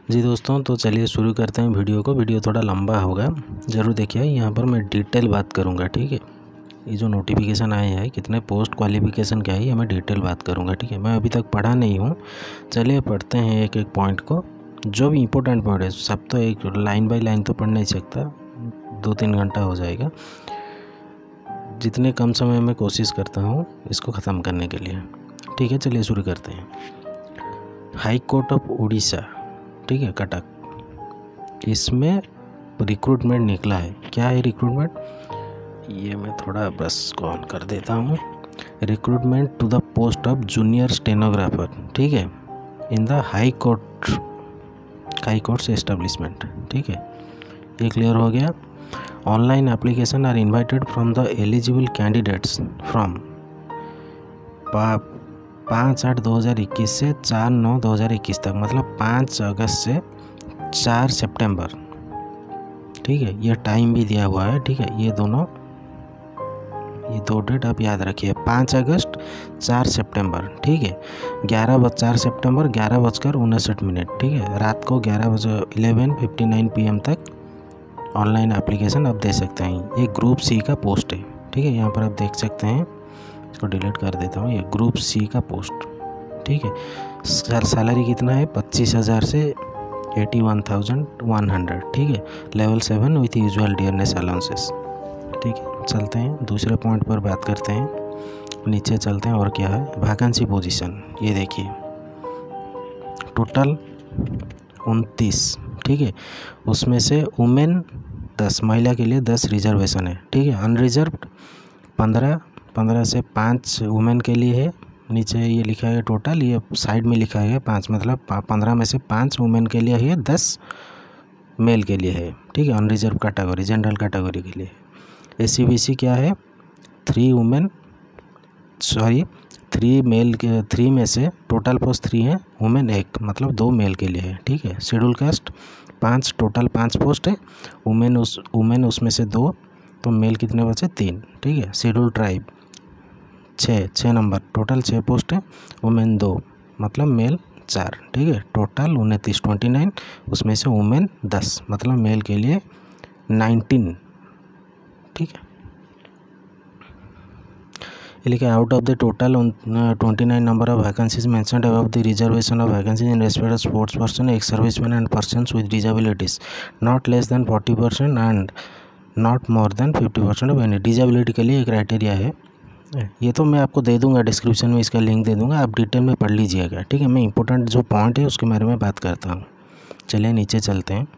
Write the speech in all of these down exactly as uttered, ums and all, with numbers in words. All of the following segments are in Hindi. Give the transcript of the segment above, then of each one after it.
जी दोस्तों, तो चलिए शुरू करते हैं वीडियो को। वीडियो थोड़ा लंबा होगा, ज़रूर देखिए। यहाँ पर मैं डिटेल बात करूँगा, ठीक है। ये जो नोटिफिकेशन आए हैं, कितने पोस्ट क्वालिफिकेशन क्या है, ये मैं डिटेल बात करूँगा, ठीक है। मैं अभी तक पढ़ा नहीं हूँ, चलिए पढ़ते हैं एक एक पॉइंट को। जो भी इम्पोर्टेंट पॉइंट है सब तो एक लाइन बाय लाइन तो पढ़ नहीं सकता, दो तीन घंटा हो जाएगा। जितने कम समय में कोशिश करता हूँ इसको ख़त्म करने के लिए, ठीक है। चलिए शुरू करते हैं। हाई कोर्ट ऑफ उड़ीसा, ठीक है, कटक, इसमें रिक्रूटमेंट निकला है। क्या है रिक्रूटमेंट, ये मैं थोड़ा बस को ऑन कर देता हूँ। Recruitment to the post of junior stenographer, ठीक है, in the high court high courts establishment, ठीक है। ये क्लियर हो गया। Online application are invited from the eligible candidates from पाँच आठ दो हज़ार इक्कीस से चार नौ दो हज़ार इक्कीस तक, मतलब पाँच अगस्त से चार सितंबर, ठीक है। ये टाइम भी दिया हुआ है, ठीक है। ये दोनों ये दो डेट आप याद रखिए, पाँच अगस्त चार सितंबर, ठीक है। ग्यारह बज चार सितंबर ग्यारह बजकर उनसठ मिनट, ठीक है। रात को ग्यारह बजे eleven fifty nine P M तक ऑनलाइन एप्लीकेशन आप दे सकते हैं। ये ग्रुप सी का पोस्ट है, ठीक है। यहाँ पर आप देख सकते हैं, इसको डिलीट कर देता हूँ। ये ग्रुप सी का पोस्ट, ठीक है। सर सैलरी कितना है, पच्चीस हज़ार से eighty one thousand one hundred, ठीक है। Level seven with usual dearness allowances, ठीक है। चलते हैं दूसरे पॉइंट पर बात करते हैं। नीचे चलते हैं और क्या है, वैकेंसी पोजीशन। ये देखिए टोटल उनतीस, ठीक है। उसमें से वुमेन दस, महिला के लिए दस रिजर्वेशन है, ठीक है। अनरिजर्व्ड पंद्रह पंद्रह से पाँच वुमेन के लिए है। नीचे ये लिखा है टोटल, ये साइड में लिखा है पाँच, मतलब पंद्रह में से पाँच वुमेन के लिए है, दस मेल के लिए है, ठीक है। अनरिजर्व कैटेगरी जनरल कैटेगरी के लिए। एस सी बी सी क्या है, three women sorry three male के, थ्री में से टोटल पोस्ट थ्री है, वुमेन एक, मतलब दो मेल के लिए है, ठीक है। शेड्यूल कास्ट पाँच, टोटल पाँच पोस्ट है, वुमेन उस वुमेन उसमें से दो, तो मेल कितने बचे, तीन, ठीक है। शेड्यूल ट्राइब छः छः नंबर, टोटल छः पोस्ट है, वुमेन दो, मतलब मेल चार, ठीक है। टोटल उनतीस ट्वेंटी नाइन, उसमें से वुमेन दस, मतलब मेल के लिए नाइनटीन, ठीक है। ये लिखा out of the total twenty nine number of vacancies mentioned above the reservation of vacancies in respect of sports person, ex serviceman and persons with disabilities not less than forty percent and not more than fifty percent of any. Disability के लिए क्राइटेरिया है, ये तो मैं आपको दे दूंगा डिस्क्रिप्शन में, इसका लिंक दे दूंगा, आप डिटेल में पढ़ लीजिएगा, ठीक है। मैं इंपॉर्टेंट जो पॉइंट है उसके बारे में बात करता हूँ। चलिए नीचे चलते हैं।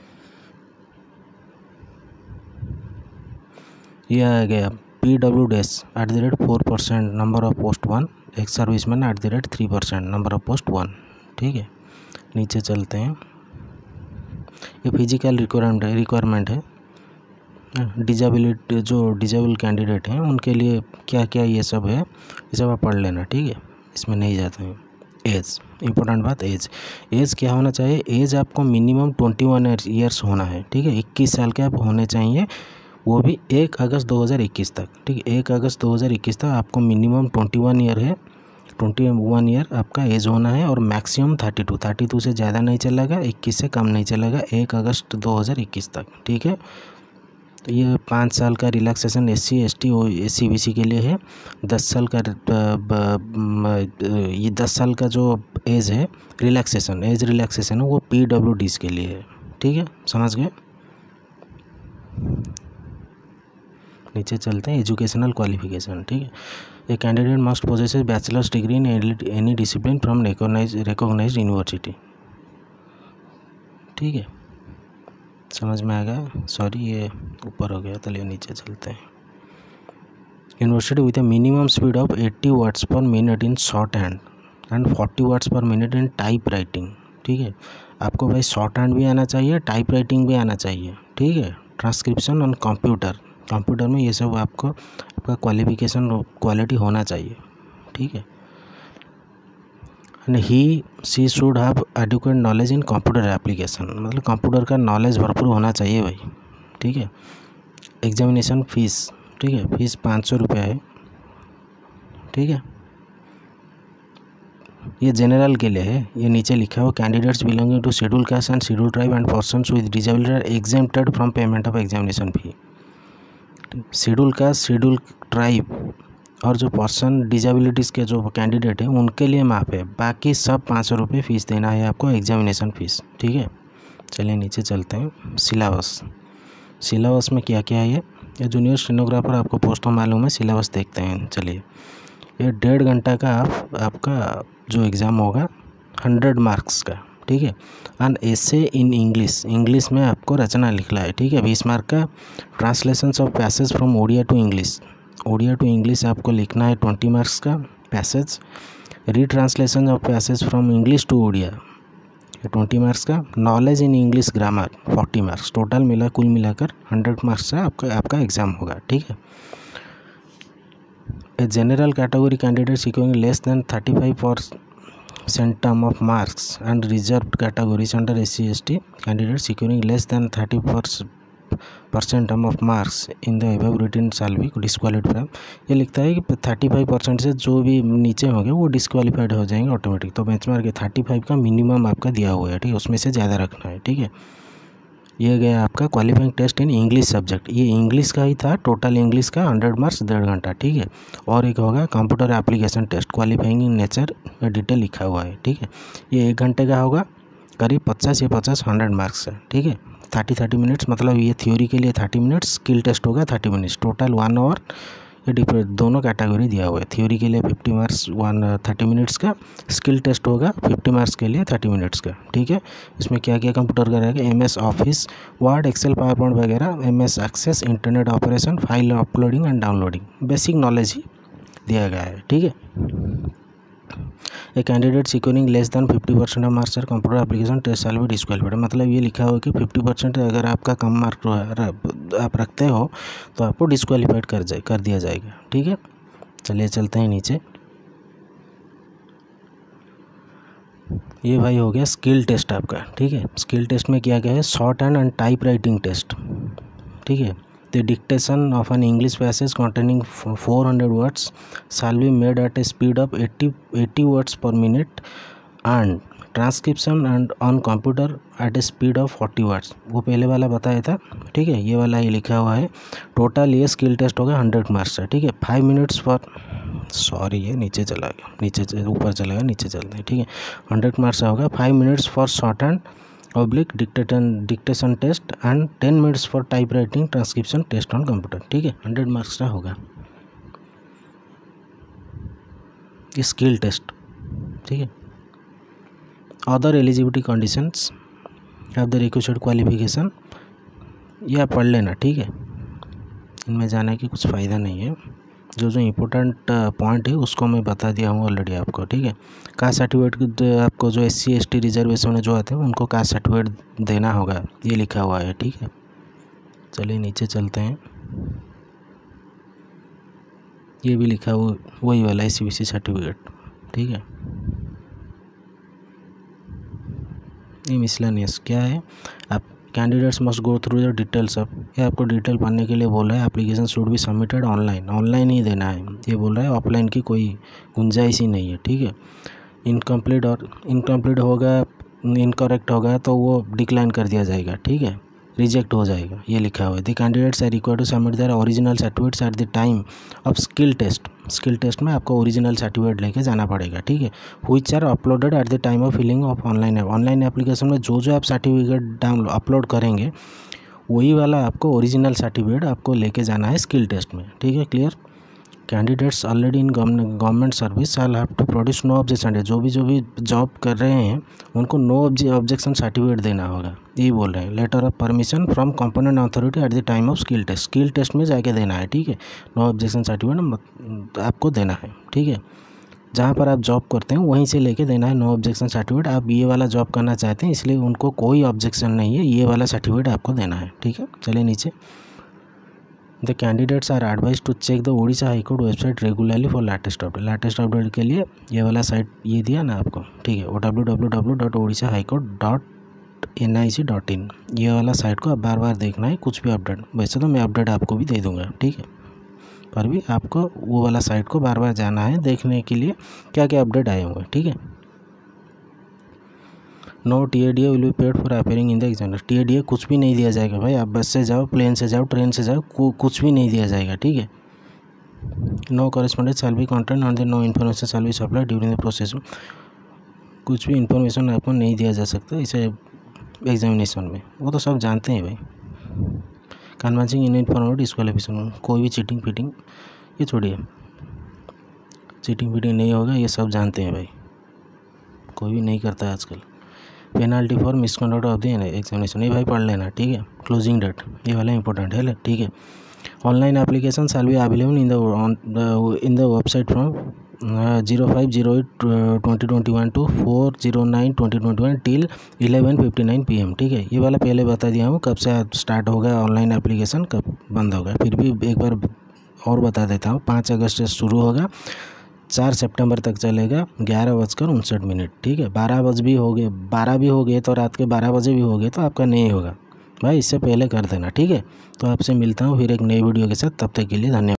ये आ गया P W dash at the rate four percent number of post one, ex serviceman at the rate three percent number of post one, ठीक है। नीचे चलते हैं। ये फिजिकल रिक्वायरमेंट है रिक्वायरमेंट है डिजेबिलिटी, जो डिजेबल कैंडिडेट हैं उनके लिए क्या क्या ये सब है, ये सब आप पढ़ लेना, ठीक है। इसमें नहीं जाते हैं। एज, इंपॉर्टेंट बात, एज एज क्या होना चाहिए, एज आपको मिनिमम ट्वेंटी वन ईयर्स होना है, ठीक है। इक्कीस साल के आप होने चाहिए, वो भी एक अगस्त दो हज़ार इक्कीस तक, ठीक है। एक अगस्त दो हज़ार इक्कीस तक आपको मिनिमम ट्वेंटी वन ईयर है, ट्वेंटी वन ईयर आपका एज होना है, और maximum thirty two thirty two से ज़्यादा नहीं चलेगा, इक्कीस से कम नहीं चलेगा, एक अगस्त दो हज़ार इक्कीस तक, ठीक है। तो ये पाँच साल का relaxation S C S T S C B C के लिए है। दस साल का ये दस साल का जो एज है रिलैक्सेशन एज रिलैक्सेशन है वो पी डब्ल्यू डीज के लिए है, ठीक है, समझ गए। नीचे चलते हैं। एजुकेशनल क्वालिफिकेशन, ठीक है। A candidate must possess bachelor's degree in any discipline from recognise recognised university, ठीक है, समझ में आ गया। सॉरी ये ऊपर हो गया, चलिए नीचे चलते हैं। University with a minimum speed of eighty words per minute in shorthand and forty words per minute in typewriting, ठीक है। आपको भाई शॉर्ट हैंड भी आना चाहिए, टाइप राइटिंग भी आना चाहिए, ठीक है। ट्रांसक्रिप्शन ऑन कंप्यूटर, कंप्यूटर में ये सब आपको आपका क्वालिफिकेशन क्वालिटी होना चाहिए, ठीक है। And he she should have adequate knowledge in computer application, मतलब कंप्यूटर का नॉलेज भरपूर होना चाहिए भाई, ठीक है। एग्जामिनेशन फीस, ठीक है, फीस पाँच सौ रुपये है, ठीक है। ये जनरल के लिए है। ये नीचे लिखा हुआ candidates belonging to schedule caste and schedule tribe and persons with disability are exempted from payment of examination fee. Schedule caste, schedule tribe और जो पर्सन डिसेबिलिटीज़ के जो कैंडिडेट है उनके लिए माफ़ है, बाकी सब पाँच सौ रुपये फ़ीस देना है आपको एग्जामिनेशन फ़ीस। ठीक है, चलिए नीचे चलते हैं। सिलेबस, सिलेबस में क्या क्या है ये ये जूनियर स्टेनोग्राफर आपको पोस्ट तो मालूम है, सिलेबस देखते हैं। चलिए, ये डेढ़ घंटा का आप, आपका जो एग्ज़ाम होगा हंड्रेड मार्क्स का। ठीक है, an essay in English, English में आपको रचना लिखना है। ठीक है, बीस मार्क का। Translations of passage from Odia to English, Odia to English आपको लिखना है ट्वेंटी मार्क्स का passage. Retranslation of passage from English to Odia twenty marks का। Knowledge in English grammar forty marks. Total मिला कुल मिलाकर हंड्रेड मार्क्स का आपका आपका एग्ज़ाम होगा। ठीक है, a general category candidate seeking less than thirty five percent term of marks and reserved categories under S C S T candidate securing less than thirty percent term of marks in the above written shall be disqualified from. ये लिखता है कि थर्टी फाइव परसेंट से जो भी नीचे होंगे वो डिस्क्वालीफाइड हो जाएंगे ऑटोमेटिक। तो बेंचमार्क के थर्टी फाइव का मिनिमम आपका दिया हुआ है। ठीक है, उसमें से ज़्यादा रखना है। ठीक है, ये गया आपका qualifying test in English subject. ये इंग्लिश का ही था, टोटल इंग्लिश का हंड्रेड मार्क्स डेढ़ घंटा। ठीक है, और एक होगा computer application test qualifying in nature का डिटेल लिखा हुआ है। ठीक है, ये एक घंटे का होगा, करीब पचास या पचास हंड्रेड मार्क्स है। ठीक है, थर्टी थर्टी मिनट्स, मतलब ये थ्योरी के लिए थर्टी मिनट्स, स्किल टेस्ट होगा thirty minutes, total one hour. ये डिफरेंट दोनों कैटेगरी दिया हुआ है। थ्योरी के लिए fifty marks one thirty minutes का, स्किल टेस्ट होगा फिफ्टी मार्क्स के लिए थर्टी मिनट्स का। ठीक है, इसमें क्या क्या कंप्यूटर का रहेगा, M S office, word, excel, PowerPoint वगैरह, M S access, internet operation, file uploading and downloading, basic knowledge ही दिया गया है। ठीक है, a candidate securing less than fifty percent of marks computer application test shall be disqualified. मतलब ये लिखा हुआ है कि फिफ्टी परसेंट अगर आपका कम मार्क आप रखते हो तो आपको डिस्क्वालीफाइड कर जाए कर दिया जाएगा। ठीक है, चलिए चलते हैं नीचे। ये भाई हो गया स्किल टेस्ट आपका। ठीक है, स्किल टेस्ट में क्या क्या है, shorthand and typewriting test. ठीक है, the dictation of an English passage containing four hundred words shall be made at a speed of eighty words per minute and transcription and on computer at a speed of forty words. वो पहले वाला बताया था। ठीक है, ये वाला ये लिखा हुआ है। टोटल ये स्किल टेस्ट होगा हंड्रेड मार्क्स है। ठीक है, फाइव मिनट्स फॉर सॉरी ये नीचे चला गया, नीचे ऊपर चला गया, नीचे चलते हैं। ठीक है, हंड्रेड मार्क्स होगा, five minutes for shorthand oblique dictation dictation test and ten minutes for typewriting transcription test on computer. ठीक है, हंड्रेड मार्क्स का होगा ये स्किल टेस्ट। ठीक है, other eligibility conditions of the requested qualification ये आप पढ़ लेना। ठीक है, इनमें जाने की कुछ फ़ायदा नहीं है। जो जो इम्पोर्टेंट पॉइंट है उसको मैं बता दिया हूँ ऑलरेडी आपको। ठीक है, कास्ट सर्टिफिकेट आपको जो S C S T reservation में जो आते हैं उनको कास्ट सर्टिफिकेट देना होगा, ये लिखा हुआ है। ठीक है, चलिए नीचे चलते हैं। ये भी लिखा हुआ वही वाला S C B C certificate. ठीक है, ये मिसलेनियस क्या है, आप candidates must go through the details of, ये आपको डिटेल पढ़ने के लिए बोल रहा है। Application should be submitted online, online ही देना है। ये बोल रहा है ऑफलाइन की कोई गुंजाइश ही नहीं है। ठीक है, इनकम्प्लीट और इनकम्प्लीट होगा, इनकरेक्ट होगा तो वो डिक्लाइन कर दिया जाएगा। ठीक है, रिजेक्ट हो जाएगा, ये लिखा हुआ है। The candidates are required to submit their original certificates at the time of skill test. Skill test में आपको ओरिजिनल सर्टिफिकेट लेके जाना पड़ेगा। ठीक है, which are uploaded at the time of filling of online app. Online application में जो जो आप सर्टिफिकेट डाउनलोड अपलोड करेंगे वही वाला आपको ओरिजिनल सर्टिफिकेट आपको लेके जाना है स्किल टेस्ट में। ठीक है, clear. Candidates already in government service shall have to produce no objection. जो भी जो भी जॉब कर रहे हैं उनको नो ऑब्जेक्शन सर्टिफिकेट देना होगा, यही बोल रहे हैं। Letter of permission from component authority at the time of skill test. Skill test में जाके देना है। ठीक है, नो ऑब्जेक्शन सर्टिफिकेट आपको देना है। ठीक है, जहाँ पर आप जॉब करते हैं वहीं से लेके देना है नो ऑब्जेक्शन सर्टिफिकेट। आप ये वाला जॉब करना चाहते हैं इसलिए उनको कोई ऑब्जेक्शन नहीं है, ये वाला सर्टिफिकेट आपको देना है। ठीक है, चलिए नीचे। The candidates are advise to check the Odisha high court website regularly for latest update. Latest update के लिए ये वाला साइट ये दिया ना आपको। ठीक है, वो W W W dot Odisha high court dot N I C dot in, ये वाला साइट को आप बार बार देखना है। कुछ भी अपडेट, वैसे तो मैं अपडेट आपको भी दे दूँगा। ठीक है, पर भी आपको वो वाला साइट को बार बार जाना है देखने के लिए क्या क्या अपडेट आए हुए हैं। ठीक है, no T A D A will be paid for appearing in the exam. T A D A कुछ भी नहीं दिया जाएगा भाई, आप बस से जाओ, प्लेन से जाओ, ट्रेन से जाओ, कुछ भी नहीं दिया जाएगा, ठीक है। No correspondence shall be content on the no information shall be supply during the process. कुछ भी इन्फॉर्मेशन आपको नहीं दिया जा सकता इसे एग्जामिनेशन में, वो तो सब जानते हैं भाई। कन्वेंसिंग इन इन्फॉर्मेटिव डिस्क्वालिफिकेशन, कोई भी चीटिंग फीटिंग ये छोड़िए, चीटिंग फीटिंग नहीं होगा, ये सब जानते हैं भाई, कोई भी नहीं करता है आजकल। Penalty for misconduct of the examination, ये भाई पढ़ लेना, ठीक है। क्लोजिंग डेट ये वाला इंपॉर्टेंट है, ठीक है। Online application shall be available in the in the website from zero five zero eight twenty twenty one to four zero nine twenty twenty one till eleven fifty nine P M, ठीक है। ये वाला पहले बता दिया हूँ कब से स्टार्ट होगा ऑनलाइन एप्लीकेशन, कब बंद होगा, फिर भी एक बार और बता देता हूँ। पाँच अगस्त से शुरू होगा, चार सितंबर तक चलेगा, ग्यारह बजकर उनसठ मिनट, ठीक है। बारह बज भी हो गए, बारह भी हो गए तो रात के बारह बजे भी हो गए तो आपका नहीं होगा भाई, इससे पहले कर देना, ठीक है। तो आपसे मिलता हूँ फिर एक नई वीडियो के साथ, तब तक के लिए धन्यवाद।